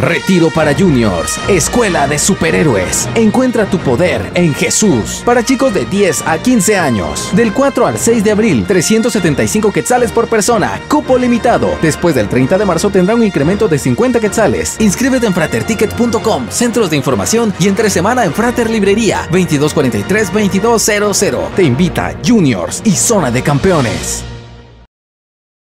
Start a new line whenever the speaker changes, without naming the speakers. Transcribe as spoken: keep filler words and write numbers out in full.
Retiro para Juniors, Escuela de Superhéroes. Encuentra tu poder en Jesús. Para chicos de diez a quince años. Del cuatro al seis de abril, trescientos setenta y cinco quetzales por persona. Cupo limitado. Después del treinta de marzo tendrá un incremento de cincuenta quetzales. Inscríbete en frater ticket punto com, centros de información y entre semana en Frater Librería veintidós cuarenta y tres veintidós cero cero. Te invita Juniors y Zona de Campeones.